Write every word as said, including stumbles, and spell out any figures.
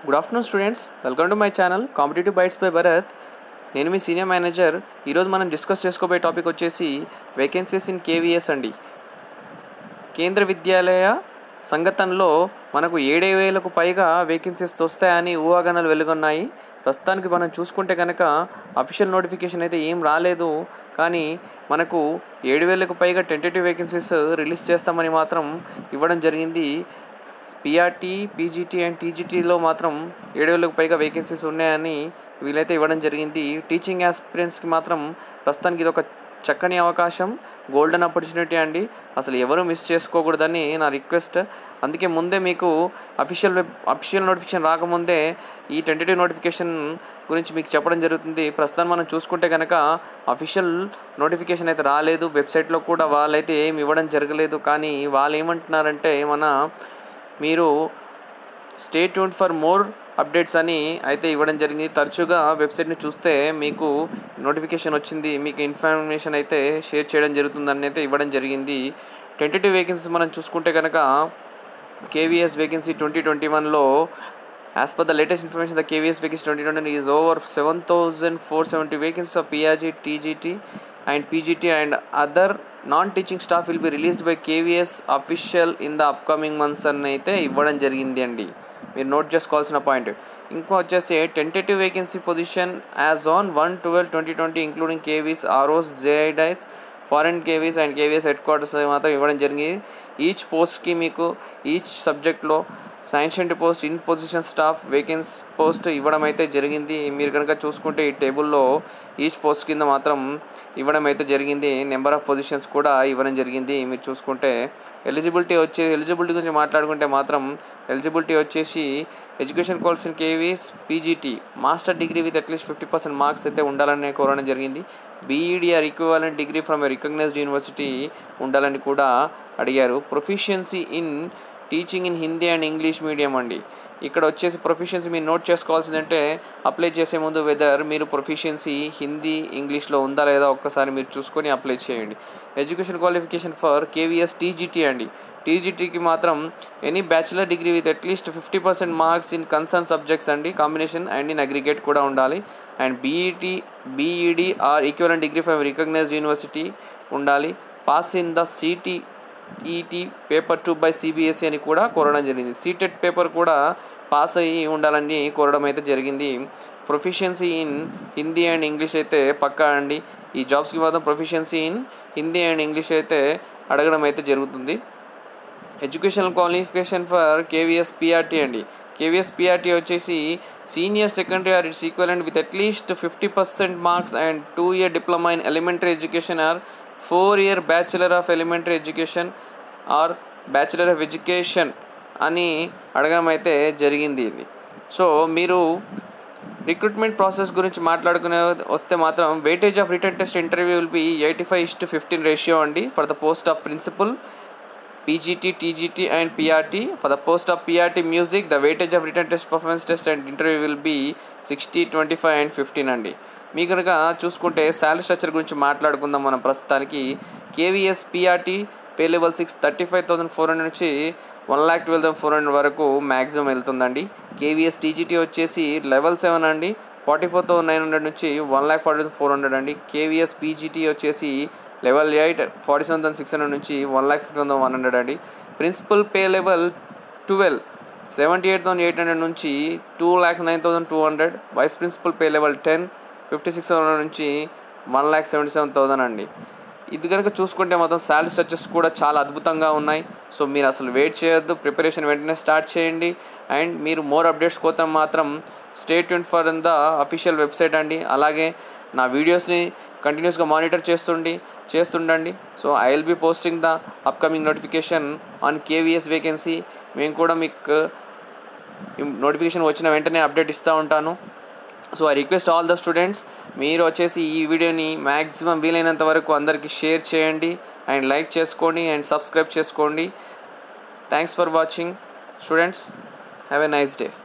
Good afternoon students, welcome to my channel competitive bytes by Bharat. నేను మీ senior manager. ఈరోజు మనం డిస్కస్ చేసుకోబోయే టాపిక్ వచ్చేసి వేకెన్సీస్ ఇన్ కేవీఎస్ అండి. కేంద్ర విద్యాలయ సంఘటనలో మనకు ఏడు వేలకు పైగా వేకెన్సీస్ వస్తాయని ఊహాగానాలు వెలుగొన్నాయి. ప్రస్తుతానికి మనం చూసుకుంటే కనుక అఫీషియల్ నోటిఫికేషన్ అయితే ఏం రాలేదు, కానీ మనకు ఏడు వేలకు పైగా టెంటేటివ్ వేకెన్సీస్ రిలీజ్ చేస్తామని మాత్రం ఇవ్వడం జరిగింది. పిఆర్టీ, పీజీటీ అండ్ టీజీటీలో మాత్రం ఏడు వేలకు పైగా వేకెన్సీస్ ఉన్నాయని వీలైతే ఇవ్వడం జరిగింది. టీచింగ్ ఆస్పిరెంట్స్కి మాత్రం ప్రస్తుతానికి ఇది ఒక చక్కని అవకాశం, గోల్డెన్ ఆపర్చునిటీ అండి. అసలు ఎవరు మిస్ చేసుకోకూడదని నా రిక్వెస్ట్. అందుకే ముందే మీకు అఫీషియల్ వెబ్ అఫీషియల్ నోటిఫికేషన్ రాకముందే ఈ టెంటేటివ్ నోటిఫికేషన్ గురించి మీకు చెప్పడం జరుగుతుంది. ప్రస్తుతం మనం చూసుకుంటే కనుక అఫీషియల్ నోటిఫికేషన్ అయితే రాలేదు, వెబ్సైట్లో కూడా వాళ్ళైతే ఏమి ఇవ్వడం జరగలేదు. కానీ వాళ్ళు ఏమంటున్నారంటే మన మీరు stay tuned for more updates అని అయితే ఇవ్వడం జరిగింది. తరచుగా వెబ్సైట్ని చూస్తే మీకు నోటిఫికేషన్ వచ్చింది, మీకు ఇన్ఫర్మేషన్ అయితే షేర్ చేయడం జరుగుతుందని అయితే ఇవ్వడం జరిగింది. టెంటేటివ్ వేకెన్సీస్ మనం చూసుకుంటే కనుక కేవీఎస్ వేకెన్సీ ట్వంటీ ట్వంటీ వన్లో as per the latest information the KVS vacancy twenty twenty is over seven thousand four seventy vacancies of PRT, TGT and P G T and other non-teaching staff will be released by K V S official in the upcoming months అని అయితే ఇవ్వడం జరిగింది అండి. మీరు note చేసుకోవాల్సిన point. ఇంకో వచ్చేసి tentative vacancy position as on one twelve twenty twenty including KVs, ROs, ZIETs, foreign KVs and KVS headquarters మాత్రం ఇవ్వడం జరిగింది. ఈచ్ పోస్ట్కి మీకు ఈచ్ సబ్జెక్ట్లో sanctioned post, in position staff vacant post ఇవ్వడం అయితే జరిగింది. మీరు కనుక చూసుకుంటే ఈ టేబుల్లో ఈచ్ పోస్ట్ కింద మాత్రం ఇవ్వడం అయితే జరిగింది. నెంబర్ ఆఫ్ పొజిషన్స్ కూడా ఇవ్వడం జరిగింది. మీరు చూసుకుంటే ఎలిజిబిలిటీ వచ్చే ఎలిజిబిలిటీ గురించి మాట్లాడుకుంటే మాత్రం ఎలిజిబిలిటీ వచ్చేసి education qualification KVS, PGT, master degree with at least fifty percent marks అయితే ఉండాలని కోరడం జరిగింది. BEd or equivalent degree from a recognised university ఉండాలని కూడా అడిగారు. Proficiency in teaching in Hindi and English medium అండి. ఇక్కడ వచ్చేసి ప్రొఫిషియన్సీ మీరు నోట్ చేసుకోవాల్సిందంటే అప్లై చేసే ముందు వెదర్ మీరు ప్రొఫిషియన్సీ హిందీ, ఇంగ్లీష్లో ఉందా లేదా ఒక్కసారి మీరు చూసుకొని అప్లై చేయండి. Education qualification for KVS TGT అండి. టీజీటీకి మాత్రం any bachelor degree with at least fifty percent marks in concern subjects అండి, కాంబినేషన్ అండ్ ఇన్ అగ్రిగేట్ కూడా ఉండాలి. And BET, BEd or equivalent degree from recognised university ఉండాలి. Pass in the CTET paper two by CBSE అని కూడా కోరడం జరిగింది. CTET paper కూడా pass అయ్యి ఉండాలని కోరడం అయితే జరిగింది. Proficiency in Hindi and English అయితే పక్కా అండి. ఈ జాబ్స్కి మాత్రం proficiency in Hindi and English అయితే అడగడం అయితే జరుగుతుంది. Educational qualification for KVS PRT అండి. కేవీఎస్ పిఆర్టీ వచ్చేసి senior secondary or its equivalent with at least fifty percent marks and two year diploma in elementary education or four year bachelor of elementary education or bachelor of education అని అడగడం అయితే జరిగింది ఇది. So మీరు recruitment process గురించి మాట్లాడుకునే వస్తే మాత్రం weightage of written test interview will be eighty five is to fifteen ratio అండి for the post of principal, PGT, TGT and PRT. For the post of PRT music the weightage of written test performance test and interview will be sixty, twenty five and fifteen అండి. మీ కనుక చూసుకుంటే salary structure గురించి మాట్లాడుకుందాం మనం. ప్రస్తుతానికి KVS PRT pay level six thirty five thousand four hundred నుంచి one lakh twelve thousand four hundred వరకు మ్యాక్సిమం వెళ్తుందండి. కేవీఎస్ టీజీటీ వచ్చేసి లెవెల్ సెవెన్ అండి, forty four thousand nine hundred నుంచి one lakh forty thousand four hundred అండి. కేవీఎస్ పీజీటీ వచ్చేసి level eight forty seven thousand six hundred నుంచి one lakh fifty thousand one hundred అండి. Principal pay level twelve seventy eight thousand eight hundred నుంచి two lakhs nine thousand two hundred. Vice principal pay level ten fifty six thousand నుంచి one lakh seventy seven thousand అండి. ఇది కనుక చూసుకుంటే మాత్రం salary structures కూడా చాలా అద్భుతంగా ఉన్నాయి. సో మీరు అసలు వెయిట్ చేయొద్దు, ప్రిపరేషన్ వెంటనే స్టార్ట్ చేయండి. అండ్ మీరు మోర్ అప్డేట్స్ కోసం మాత్రం stay tuned for the official website అండి. అలాగే నా వీడియోస్ని కంటిన్యూస్గా మానిటర్ చేస్తుండి చేస్తుండండి. So I will be posting the upcoming notification on KVS vacancy. మేము కూడా మీకు నోటిఫికేషన్ వచ్చిన వెంటనే అప్డేట్ ఇస్తూ ఉంటాను. So I request all the students, మీరు వచ్చేసి ఈ వీడియోని మ్యాక్సిమం వీలైనంత వరకు అందరికీ షేర్ చేయండి అండ్ లైక్ చేసుకోండి అండ్ సబ్స్క్రైబ్ చేసుకోండి. Thanks for watching students. Have a nice day.